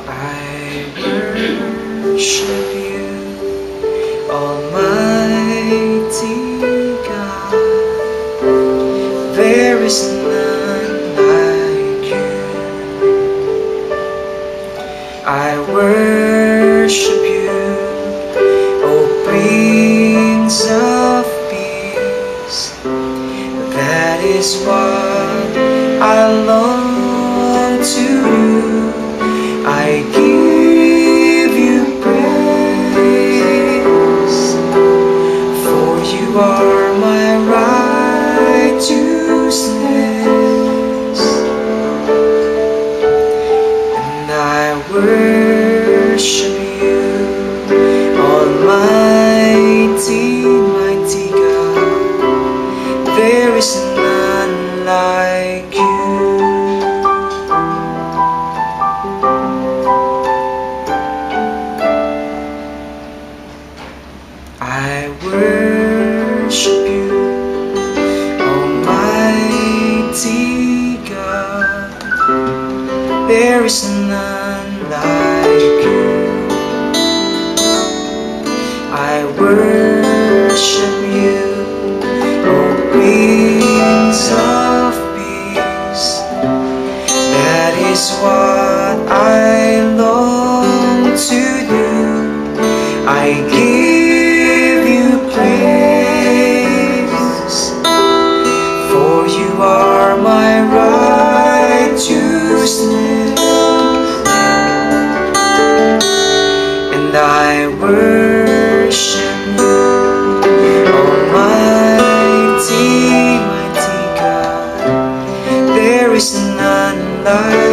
I worship you, Almighty God. There is none like you. I worship you, O Prince of Peace. That is what I long to do. I give you praise, for you are my righteousness, and I worship you, Almighty, mighty God. There is none like you. I worship you, Almighty God. There is none like you. I worship you, O Prince of Peace. That is what I long to do. I give you praise, for you are my righteousness, and I worship you, Almighty, mighty God. There is none like